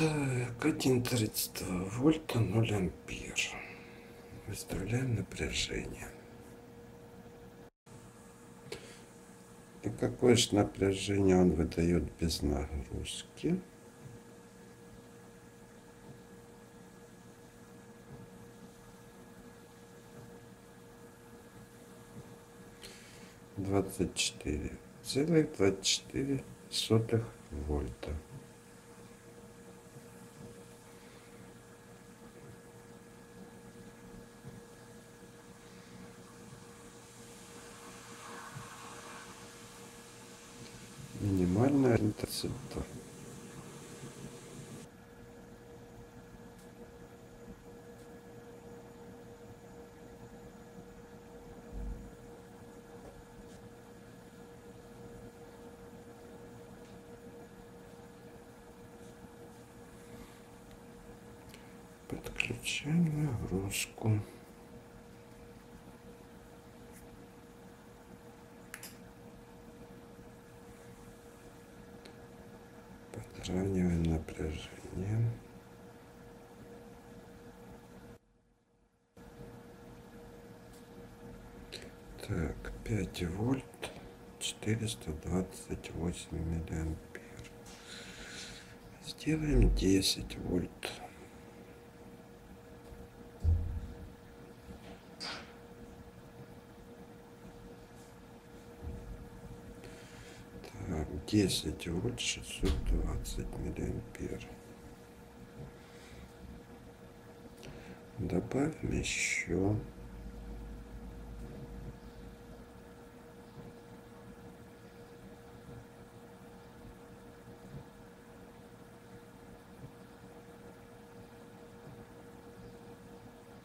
Так, 1,32 вольта, 0 ампер. Выставляем напряжение. И какое же напряжение он выдает без нагрузки? Двадцать четыре целых 24 вольта. Минимальная частота. Подключаем нагрузку. Подравниваем напряжение. Так, 5 вольт, 428 миллиампер. Сделаем 10 вольт. Так, 10 вольт, 620 миллиампер. Добавим еще.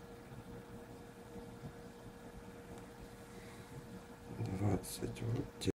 Вот